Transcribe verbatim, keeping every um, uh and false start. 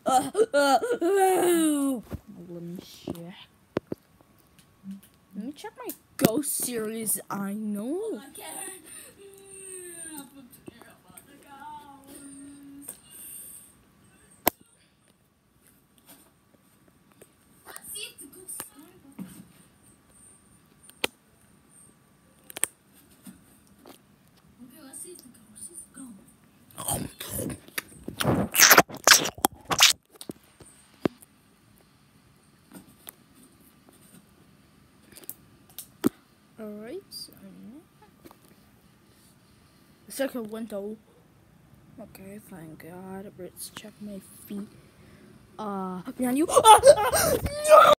Uh, uh, uh. Let me check. Let me check my Ghost series. I know. Alright, so the second window. Okay, thank God. Let's check my feet. Uh, behind you. Ah, ah, no!